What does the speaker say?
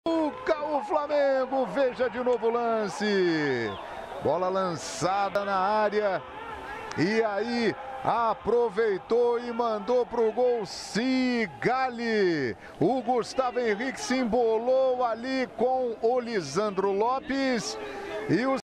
O Flamengo, veja de novo o lance. Bola lançada na área. E aí aproveitou e mandou pro gol Sigali. O Gustavo Henrique se embolou ali com o Lisandro Lopes. E o